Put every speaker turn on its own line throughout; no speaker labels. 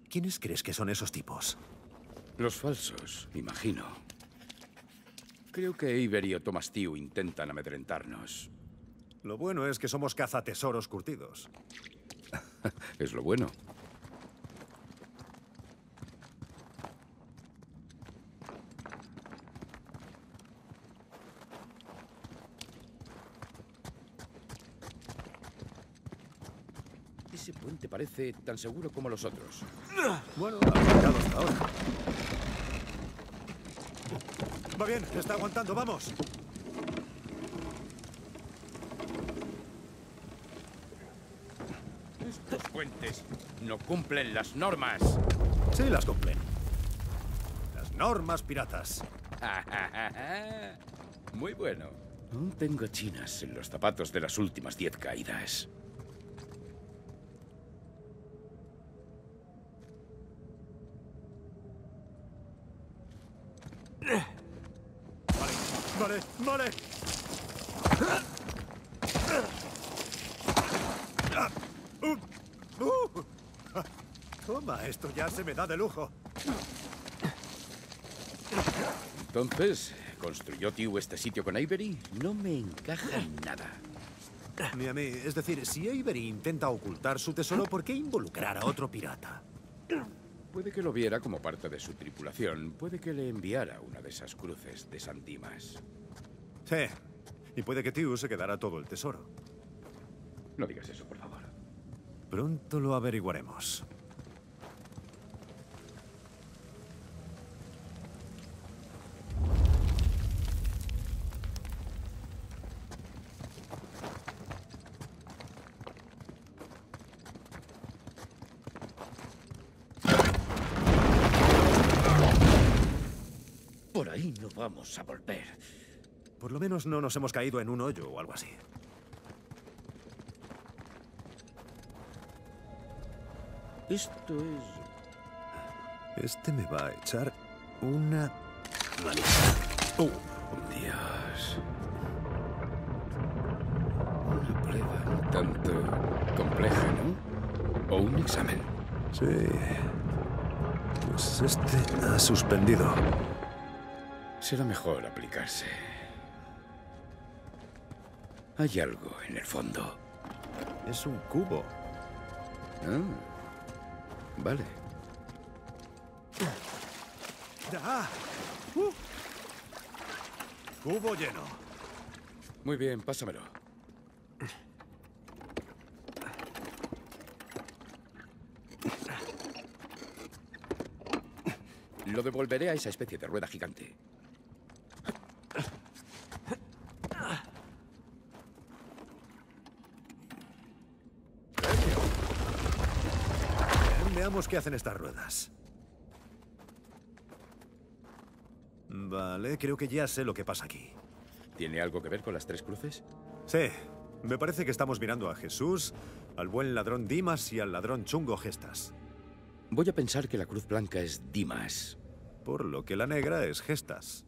¿Quiénes crees que son esos tipos?
Los falsos, imagino. Creo que Avery o Thomas Tew intentan amedrentarnos.
Lo bueno es que somos cazatesoros curtidos.
Es lo bueno. Ese puente parece tan seguro como los otros.
Bueno, ha fallado hasta ahora. Va bien, está aguantando, vamos.
Estos puentes no cumplen las normas.
Sí, las cumplen. Las normas piratas.
Muy bueno. Aún tengo chinas en los zapatos de las últimas 10 caídas.
Vale, vale. Toma, esto ya se me da de lujo.
Entonces, ¿construyó Tew este sitio con Avery? No me encaja en nada.
Ni a mí. Es decir, si Avery intenta ocultar su tesoro, ¿por qué involucrar a otro pirata?
Puede que lo viera como parte de su tripulación. Puede que le enviara una de esas cruces de San Dimas.
Sí. Y puede que Tew se quedara todo el tesoro.
No digas eso, por favor.
Pronto lo averiguaremos.
Por ahí no vamos a volver.
Por lo menos no nos hemos caído en un hoyo o algo así.
Esto es...
Este me va a echar una manita.
Dios. Una prueba un tanto compleja, ¿no? O un examen.
Sí. Pues este ha suspendido.
Será mejor aplicarse. Hay algo en el fondo.
Es un cubo.
Ah, vale.
¡Ah! Cubo lleno.
Muy bien, pásamelo. Lo devolveré a esa especie de rueda gigante.
Bien, veamos qué hacen estas ruedas. Vale, creo que ya sé lo que pasa aquí.
¿Tiene algo que ver con las 3 cruces?
Sí, me parece que estamos mirando a Jesús, al buen ladrón Dimas y al ladrón chungo Gestas.
Voy a pensar que la cruz blanca es Dimas.
Por lo que la negra es Gestas.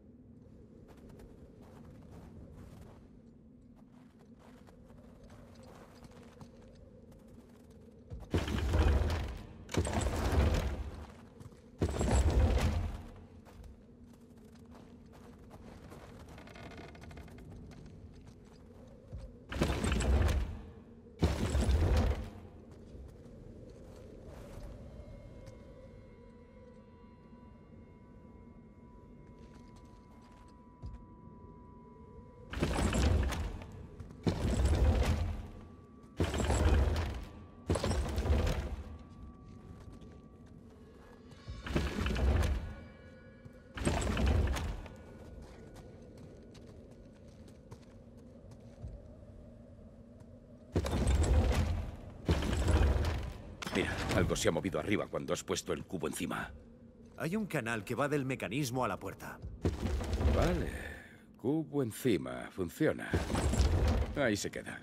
Mira, algo se ha movido arriba cuando has puesto el cubo encima.
Hay un canal que va del mecanismo a la puerta.
Vale. Cubo encima. Funciona. Ahí se queda.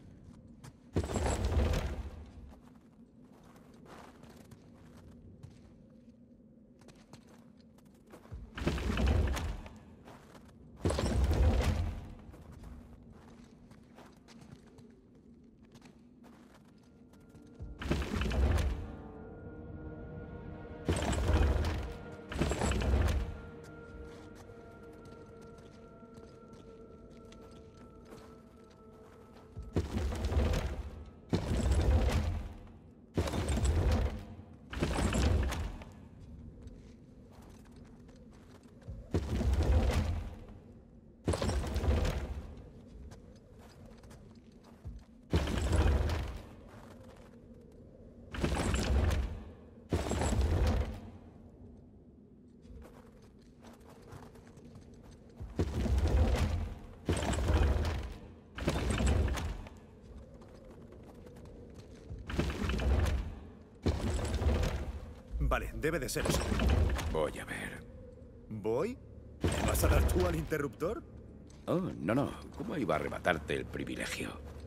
Vale, debe de ser eso.
Voy a ver.
¿Voy? ¿Me vas a dar tú al interruptor?
Oh, no. ¿Cómo iba a arrebatarte el privilegio?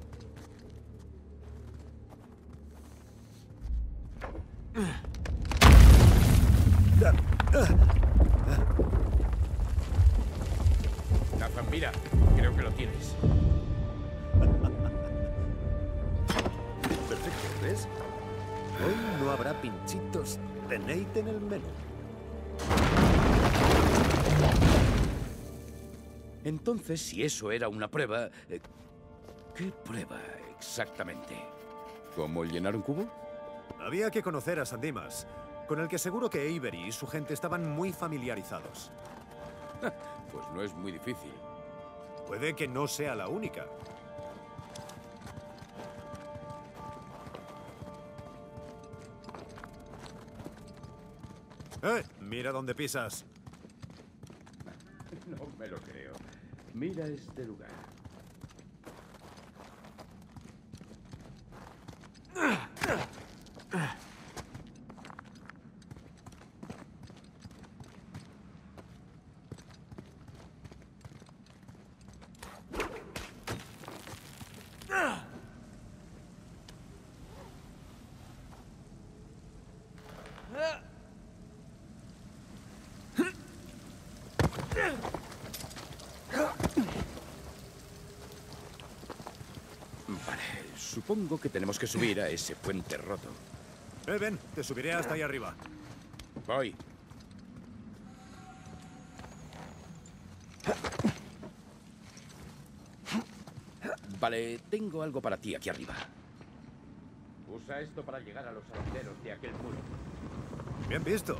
Nathan, mira. Creo que lo tienes.
Perfecto, ¿ves? Hoy no habrá pinchitos de Nate en el menú.
Entonces, si eso era una prueba... ¿qué prueba exactamente? ¿Cómo llenar un cubo?
Había que conocer a San Dimas, con el que seguro que Avery y su gente estaban muy familiarizados.
Pues no es muy difícil.
Puede que no sea la única. Mira dónde pisas.
No me lo creo. Mira este lugar. Vale, supongo que tenemos que subir a ese puente roto.
Ven, te subiré hasta ahí arriba.
Voy. Vale, tengo algo para ti aquí arriba. Usa esto para llegar a los aranderos de aquel muro.
Bien visto.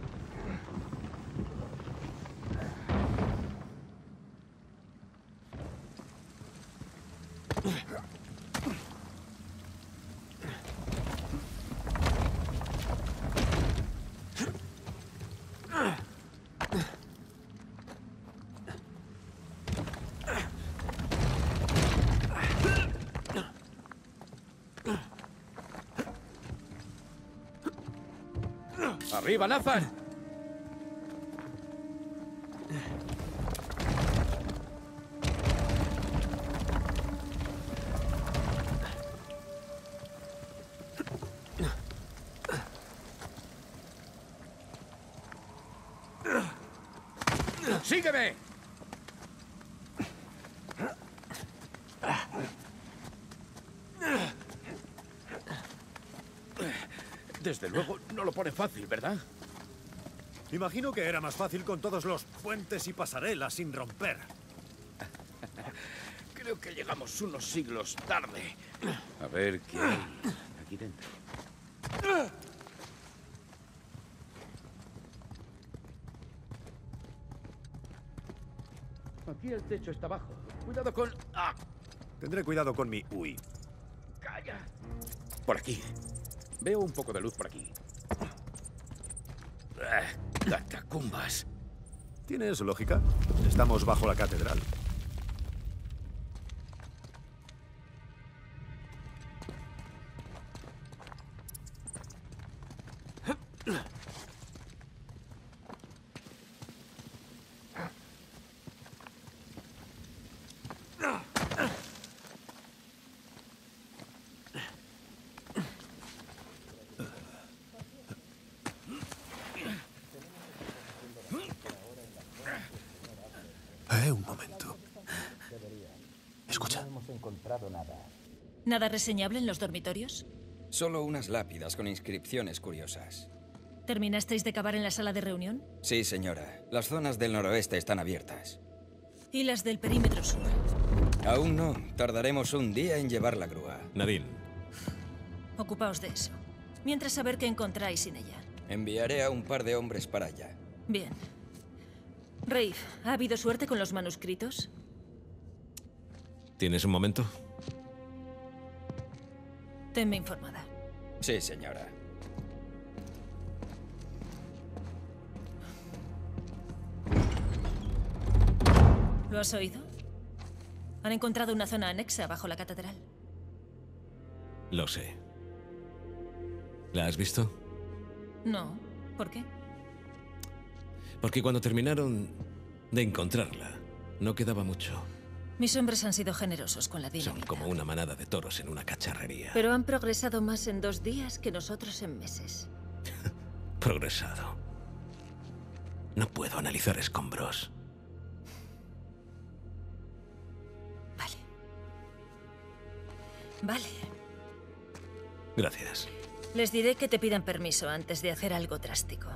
¡Arriba, Nathan! ¡Sígueme! Desde luego, no lo pone fácil, ¿verdad?
Imagino que era más fácil con todos los puentes y pasarelas sin romper.
Creo que llegamos unos siglos tarde. A ver qué hay aquí dentro. Aquí el techo está bajo. Cuidado con... ¡Ah!
Tendré cuidado con mi uy.
¡Calla! Por aquí. Veo un poco de luz por aquí. Catacumbas.
¿Tienes lógica? Estamos bajo la catedral. Un momento. Escucha.
No hemos encontrado nada.
¿Nada reseñable en los dormitorios?
Solo unas lápidas con inscripciones curiosas.
¿Terminasteis de cavar en la sala de reunión?
Sí, señora. Las zonas del noroeste están abiertas.
¿Y las del perímetro sur?
Aún no. Tardaremos un día en llevar la grúa.
Nadine.
Ocupaos de eso. Mientras saber qué encontráis sin ella.
Enviaré a un par de hombres para allá.
Bien. Rafe, ¿ha habido suerte con los manuscritos?
¿Tienes un momento?
Tenme informada.
Sí, señora.
¿Lo has oído? Han encontrado una zona anexa bajo la catedral.
Lo sé. ¿La has visto?
No. ¿Por qué?
Porque cuando terminaron de encontrarla, no quedaba mucho.
Mis hombres han sido generosos con la
Son
dinamita.
como una manada de toros en una cacharrería.
Pero han progresado más en 2 días que nosotros en meses.
Progresado. No puedo analizar escombros.
Vale. Vale.
Gracias.
Les diré que te pidan permiso antes de hacer algo drástico.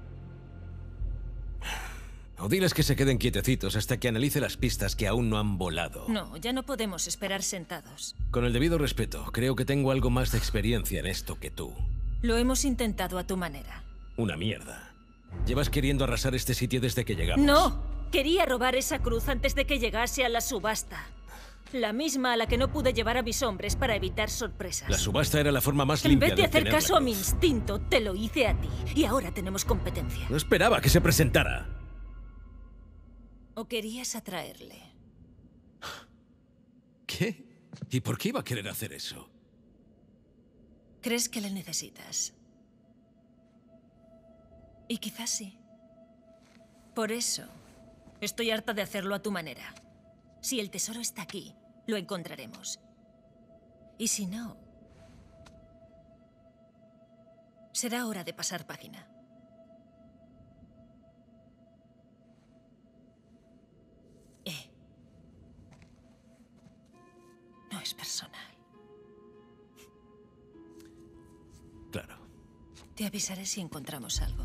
O diles que se queden quietecitos hasta que analice las pistas que aún no han volado.
No, ya no podemos esperar sentados.
Con el debido respeto, creo que tengo algo más de experiencia en esto que tú.
Lo hemos intentado a tu manera.
Una mierda. Llevas queriendo arrasar este sitio desde que llegamos.
¡No! Quería robar esa cruz antes de que llegase a la subasta. La misma a la que no pude llevar a mis hombres para evitar sorpresas.
La subasta era la forma más
En
limpia
vez de hacer
obtener la
caso a mi
cruz.
instinto, te lo hice a ti. Y ahora tenemos competencia.
No esperaba que se presentara.
¿O querías atraerle?
¿Qué? ¿Y por qué iba a querer hacer eso?
¿Crees que le necesitas? Y quizás sí. Por eso, estoy harta de hacerlo a tu manera. Si el tesoro está aquí, lo encontraremos. Y si no, será hora de pasar página. No es personal.
Claro.
Te avisaré si encontramos algo.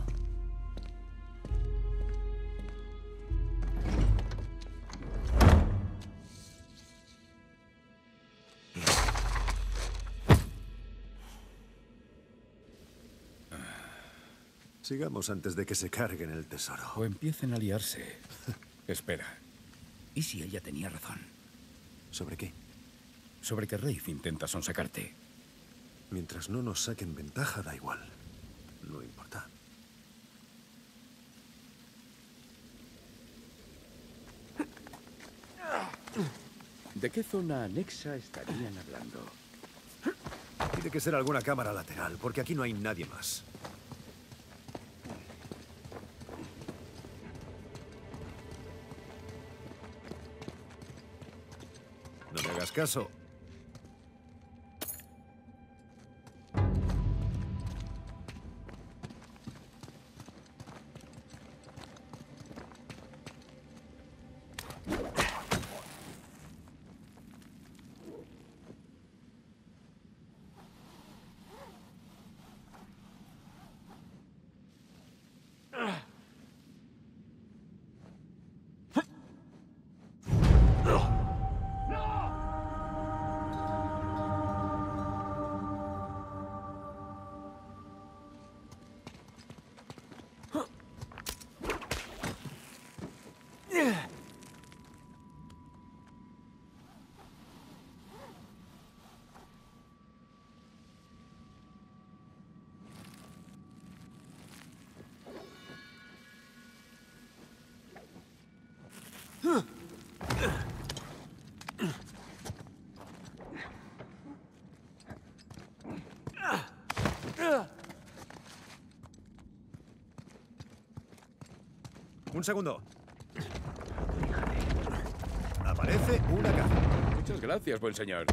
Sigamos antes de que se carguen el tesoro.
O empiecen a liarse. Espera. ¿Y si ella tenía razón?
¿Sobre qué?
Sobre que Rafe intenta sonsacarte.
Mientras no nos saquen ventaja, da igual. No importa.
¿De qué zona anexa estarían hablando?
Tiene que ser alguna cámara lateral, porque aquí no hay nadie más. No me hagas caso. Un segundo. Aparece una caja.
Muchas gracias, buen señor.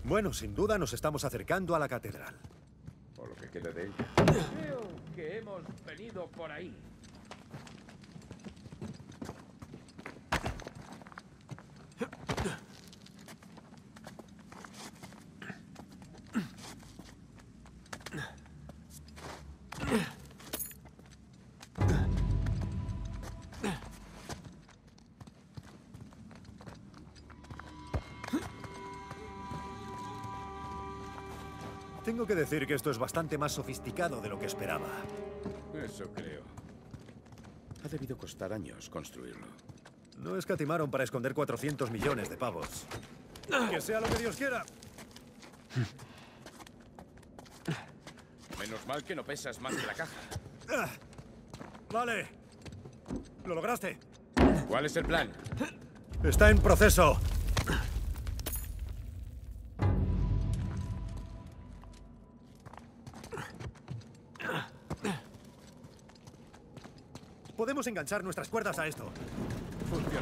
Bueno, sin duda nos estamos acercando a la catedral.
O lo que quede de ella. Creo que hemos venido por ahí.
Tengo que decir que esto es bastante más sofisticado de lo que esperaba.
Eso creo. Ha debido costar años construirlo.
No escatimaron para esconder 400 millones de pavos. ¡Que sea lo que Dios quiera!
Menos mal que no pesas más que la caja.
Vale. ¿Lo lograste?
¿Cuál es el plan?
Está en proceso. Podemos enganchar nuestras cuerdas a esto.
Funciona.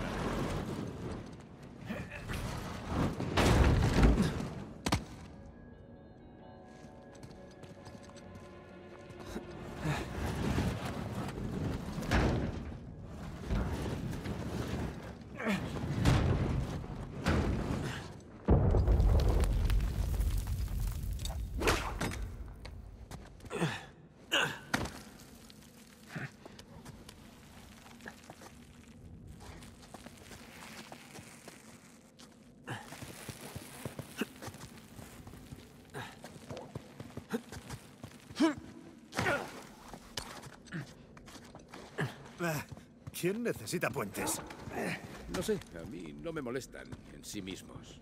¿Quién necesita puentes?
No sé, a mí no me molestan en sí mismos.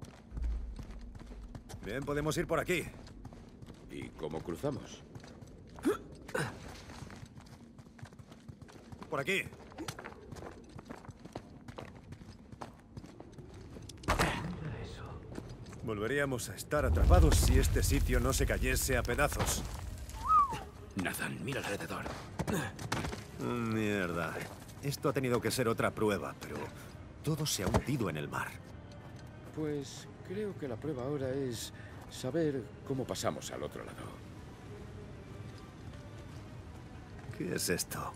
Bien, podemos ir por aquí.
¿Y cómo cruzamos?
Por aquí. Volveríamos a estar atrapados si este sitio no se cayese a pedazos.
Nathan, mira alrededor.
Mierda. Esto ha tenido que ser otra prueba, pero todo se ha hundido en el mar.
Pues creo que la prueba ahora es saber cómo pasamos al otro lado.
¿Qué es esto?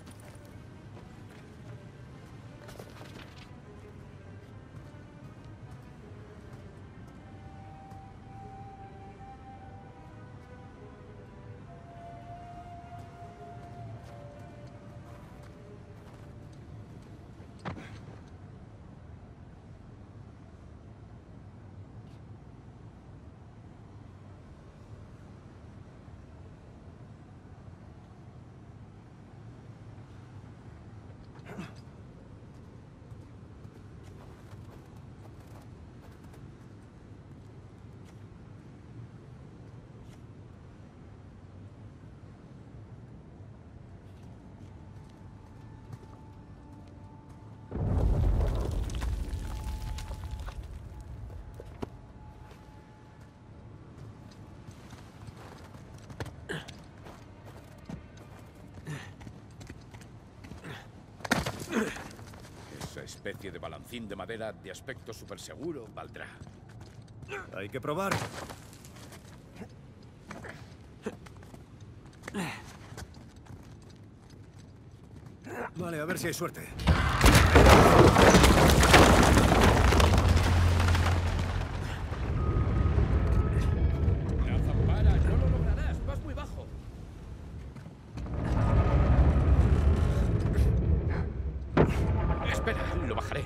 Esa especie de balancín de madera de aspecto súper seguro valdrá.
Hay que probar. Vale, a ver si hay suerte.
Nathan, para, no lo lograrás, vas muy bajo. Espera, lo bajaré.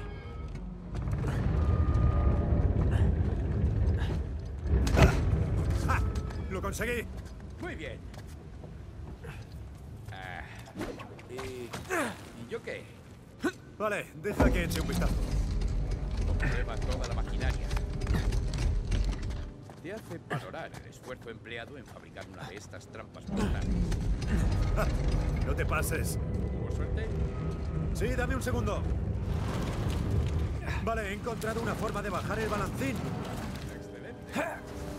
¡Ah! ¡Lo conseguí!
Muy bien. ¿Y yo qué?
Vale, deja que eche un vistazo.
Comprueba toda la maquinaria. Te hace valorar el esfuerzo empleado en fabricar una de estas trampas mortales.
¡Ah! No te pases.
¿Hubo suerte?
Sí, dame un segundo. Vale, he encontrado una forma de bajar el balancín.
Excelente.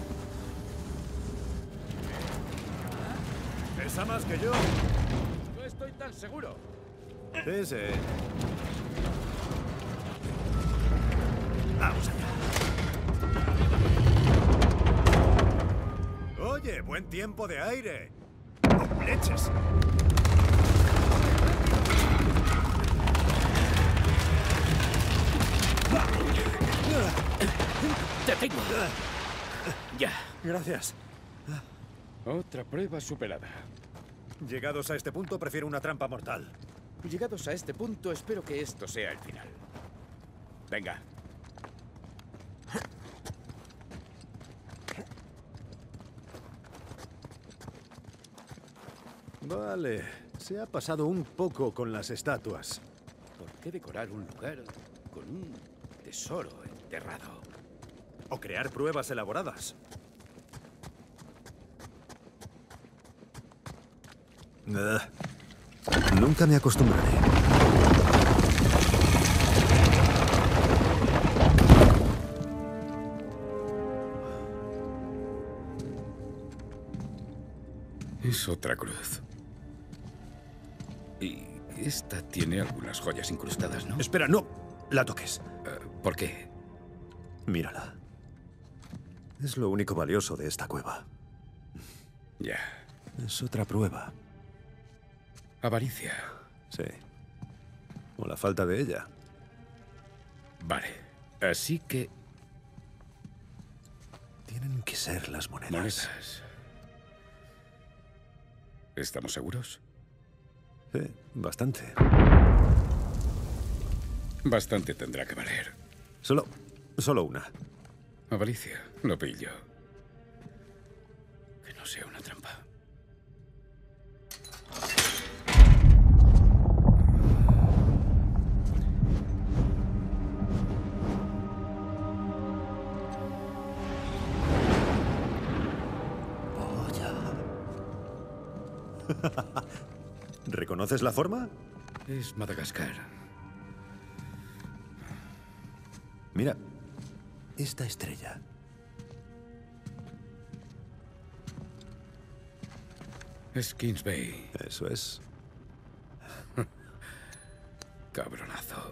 ¿Pesa más que yo?
No estoy tan seguro.
Sí, sí. Vamos allá. buen tiempo de aire! ¡Oh, leches!
¡Te tengo! Ya.
Gracias.
Otra prueba superada.
Llegados a este punto, prefiero una trampa mortal.
Llegados a este punto, espero que esto sea el final. Venga.
Vale, se ha pasado un poco con las estatuas.
¿Por qué decorar un lugar con un tesoro enterrado?
O crear pruebas elaboradas. Nunca me acostumbraré.
Es otra cruz. Y esta tiene algunas joyas incrustadas, ¿no?
Espera, no la toques.
¿Por qué?
Mírala. Es lo único valioso de esta cueva.
Ya.
Es otra prueba.
Avaricia.
Sí. O la falta de ella.
Vale. Así que...
Tienen que ser las monedas.
monedas. ¿Estamos seguros?
Sí, bastante.
Bastante tendrá que valer.
Solo una.
Avaricia. Lo pillo. Que no sea una trampa.
¿Reconoces la forma?
Es Madagascar.
Mira, esta estrella.
Es Kings Bay.
Eso es.
Cabronazo.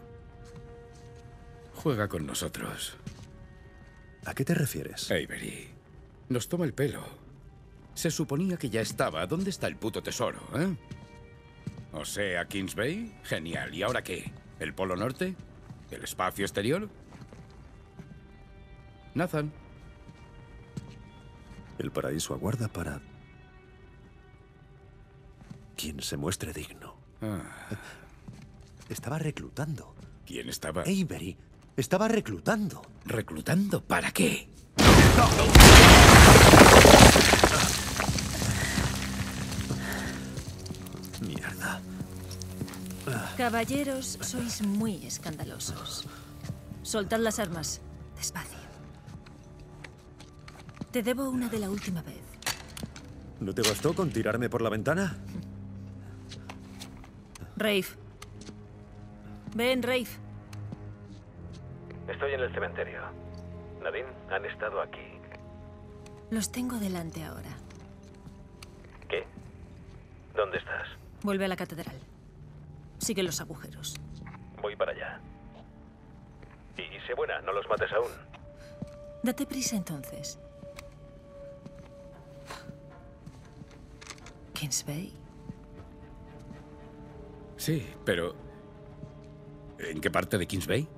Juega con nosotros.
¿A qué te refieres?
Avery. Nos toma el pelo. Se suponía que ya estaba. ¿Dónde está el puto tesoro, eh? O sea, Kings Bay. Genial. ¿Y ahora qué? ¿El Polo Norte? ¿El espacio exterior? Nathan.
El paraíso aguarda para quien se muestre digno. Estaba reclutando.
¿Quién estaba?
Avery estaba reclutando.
¿Reclutando para qué?
Mierda.
Caballeros, sois muy escandalosos. Soltad las armas. Despacio. Te debo una de la última vez.
¿No te bastó con tirarme por la ventana?
Rafe. Ven, Rafe.
Estoy en el cementerio. Nadine, han estado aquí.
Los tengo delante ahora.
¿Qué? ¿Dónde estás?
Vuelve a la catedral. Sigue los agujeros.
Voy para allá. Y sé buena, no los mates aún.
Date prisa entonces. Kings Bay.
Sí, pero... ¿en qué parte de Kings Bay?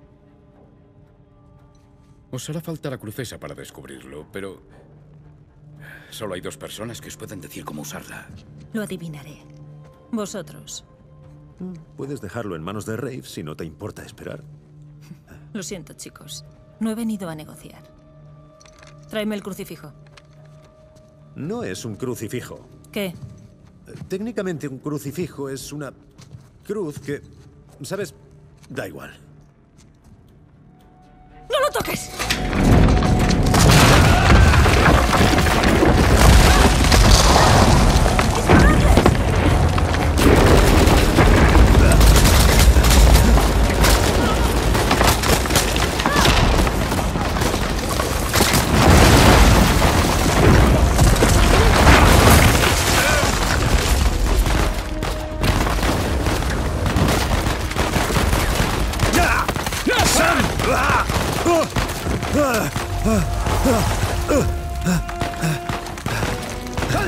Os hará falta la crucesa para descubrirlo, pero... solo hay 2 personas que os pueden decir cómo usarla.
Lo adivinaré. Vosotros.
Puedes dejarlo en manos de Rafe si no te importa esperar.
Lo siento, chicos. No he venido a negociar. Tráeme el crucifijo.
No es un crucifijo.
¿Qué?
Técnicamente un crucifijo es una cruz que... ¿sabes? Da igual.
¡No lo toques!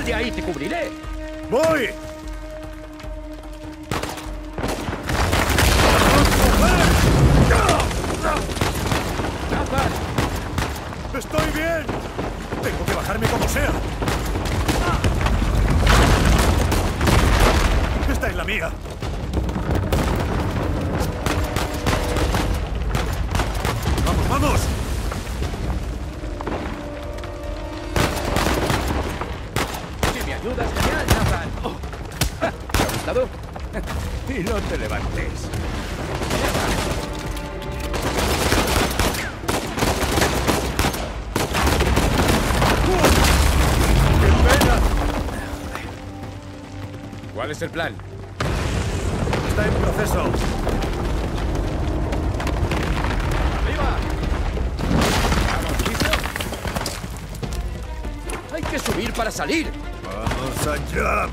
Desde ahí te cubriré.
¡Voy!
¡Nathan!
¡Estoy bien! Tengo que bajarme como sea. Esta es la mía. ¡Vamos, vamos!
Si me ayudas, genial, Nathan. Oh. ¿Te ha gustado? Y no te levantes. ¿Cuál es el plan?
Está en proceso.
¡Arriba! ¿Vamos, listo? ¡Hay que subir para salir!
¡Vamos allá!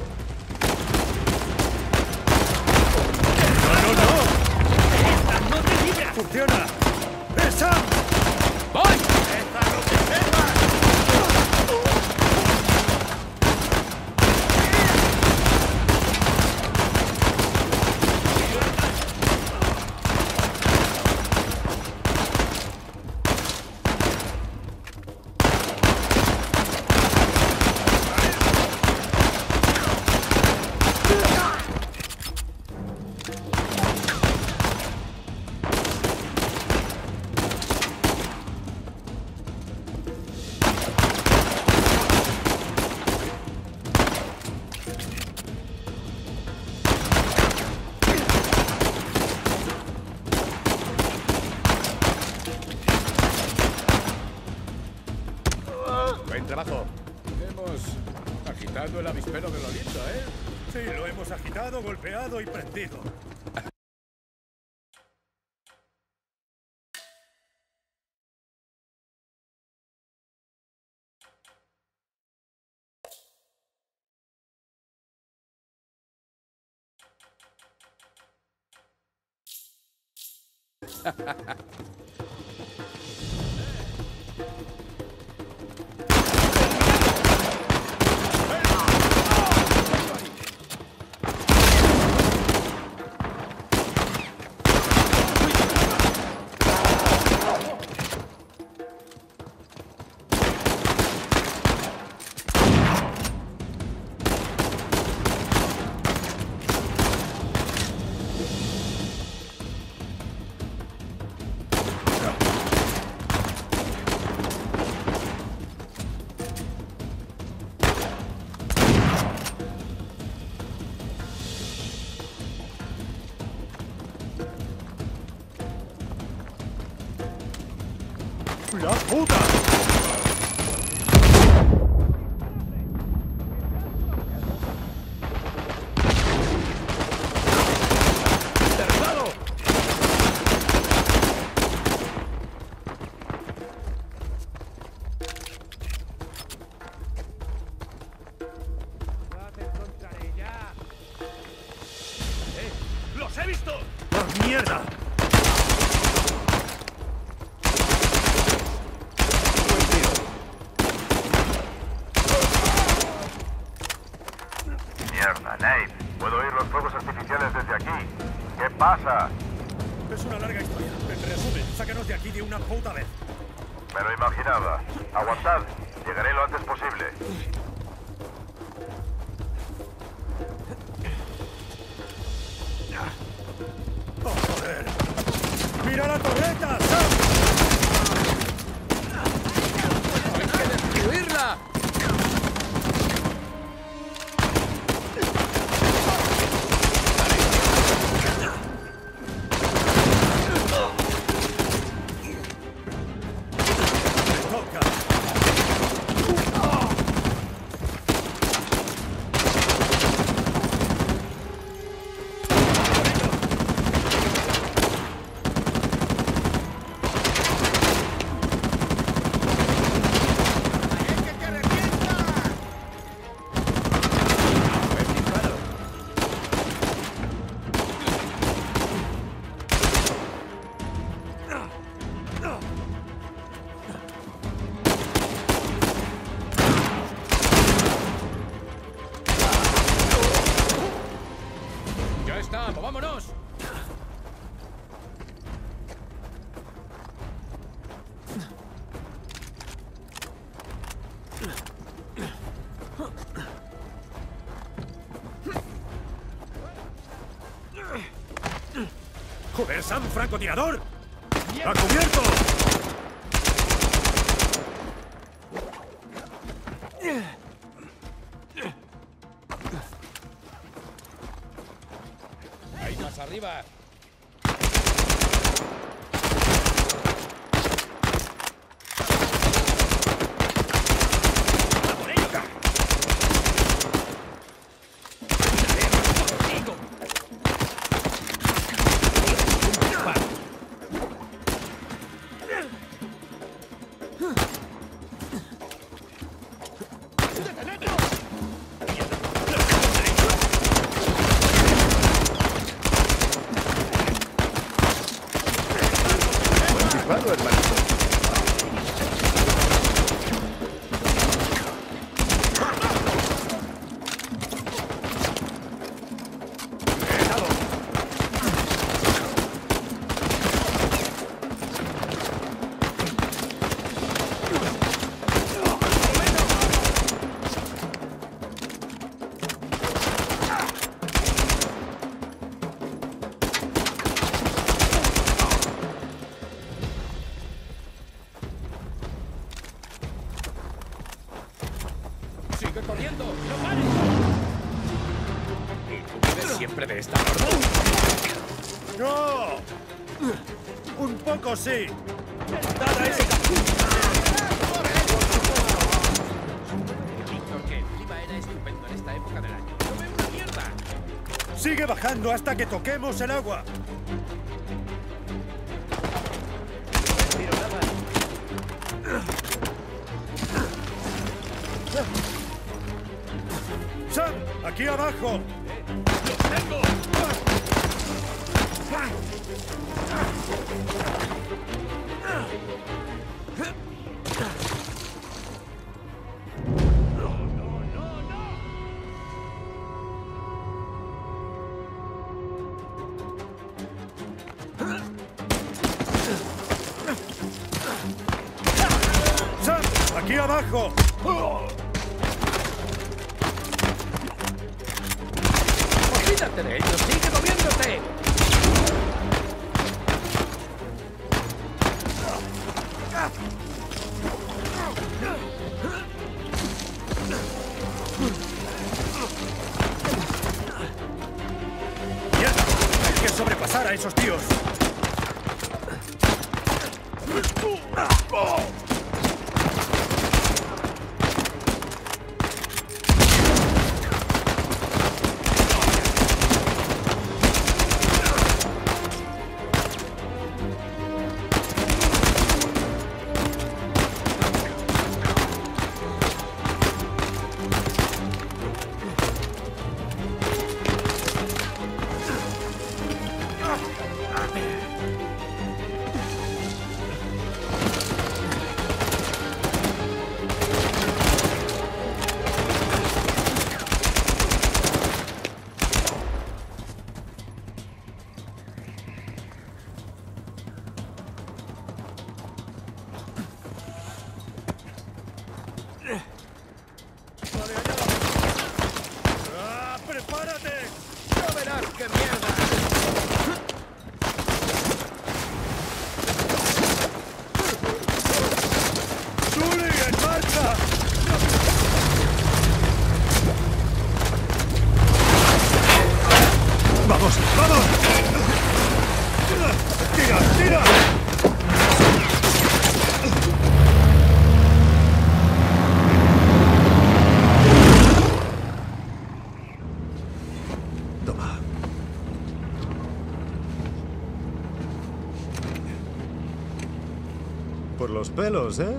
¡Esta no te libra!
¡Funciona! ¡Esa!
¡Voy!
¡Esta no te sepa!
Buen trabajo. Hemos agitado el avispero de Lolito, ¿eh?
Sí, lo hemos agitado, golpeado y prendido. ¡La puta!
¡Derribado!
¡Los he visto! ¡Por mierda!
Mierda, Nate. Puedo oír los fuegos artificiales desde aquí. ¿Qué pasa?
Es una larga historia. En resumen, sácanos de aquí de una puta vez.
Me lo imaginaba. Aguantad. Llegaré lo antes posible.
¡Oh, joder! ¡Mira la torreta, Sam!
¡Hay que destruirla!
¡Toca! ¡Joder, Sam, francotirador! ¡A cubierto!
¡Ahí más arriba! ¡Sigue corriendo! ¡No pares! ¿Y tú vives siempre de esta forma?
¡No! ¡Un poco sí!
¡Dad a ese Víctor, que el clima era estupendo en esta época del año. ¡No veo una mierda!
¡Sigue bajando hasta que toquemos el agua! ¡Sam! ¡Aquí abajo!
¡Los tengo!
¡Sam! ¡Aquí abajo!
¡Olvídate de ellos! ¡Sigue moviéndote!
¡Mierda! ¡Hay que sobrepasar a esos tíos! ¡Prepárate!
¡No verás qué mierda!
¡Sully, en marcha! ¡Vamos, vamos! ¡Tira, tira! Toma. Por los pelos, ¿eh?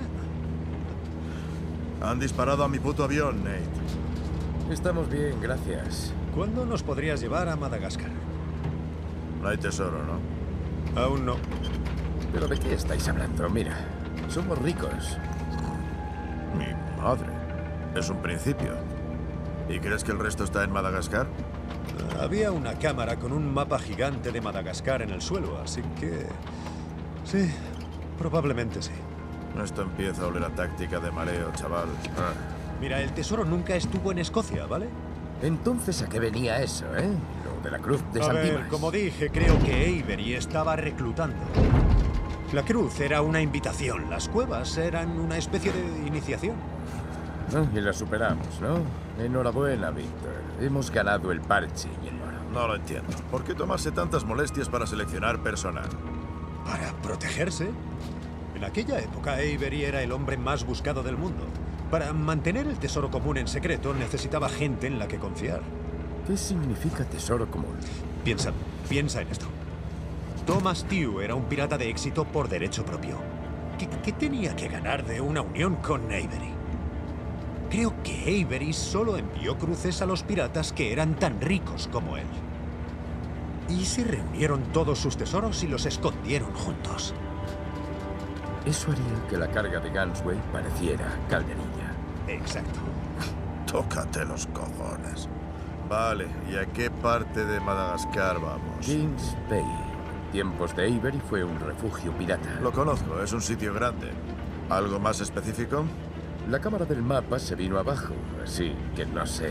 Han disparado a mi puto avión, Nate.
Estamos bien, gracias.
¿Cuándo nos podrías llevar a Madagascar?
No hay tesoro, ¿no?
Aún no.
¿Pero de qué estáis hablando? Mira, somos ricos.
Mi madre. Es un principio. ¿Y crees que el resto está en Madagascar?
Había una cámara con un mapa gigante de Madagascar en el suelo, así que... sí, probablemente sí.
Esto empieza a oler a táctica de mareo, chaval.
Mira, el tesoro nunca estuvo en Escocia, ¿vale?
Entonces, ¿a qué venía eso, eh? Lo
de la Cruz de
A
San
ver,
Dimas.
como dije, creo que Avery estaba reclutando. La cruz era una invitación, las cuevas eran una especie de iniciación.
Y la superamos, ¿no? Enhorabuena, Víctor. Hemos ganado el parche y el oro.
No lo entiendo. ¿Por qué tomarse tantas molestias para seleccionar personal?
¿Para protegerse? En aquella época, Avery era el hombre más buscado del mundo. Para mantener el tesoro común en secreto, necesitaba gente en la que confiar.
¿Qué significa tesoro común?
Piensa en esto. Thomas Tew era un pirata de éxito por derecho propio. ¿Qué tenía que ganar de una unión con Avery? Creo que Avery solo envió cruces a los piratas que eran tan ricos como él. Y se reunieron todos sus tesoros y los escondieron juntos.
Eso haría que la carga de Gunsway pareciera calderilla.
Exacto.
Tócate los cojones. Vale, ¿y a qué parte de Madagascar vamos?
Kings Bay. En tiempos de Avery fue un refugio pirata.
Lo conozco, es un sitio grande. ¿Algo más específico?
La cámara del mapa se vino abajo, así que no sé.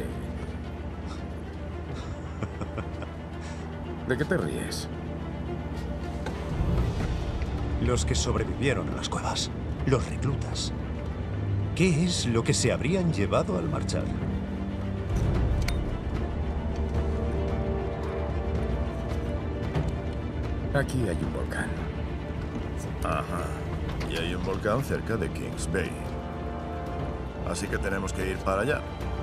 ¿De qué te ríes?
Los que sobrevivieron a las cuevas. Los reclutas. ¿Qué es lo que se habrían llevado al marchar?
Aquí hay un volcán.
Ajá. Y hay un volcán cerca de Kings Bay. Así que tenemos que ir para allá.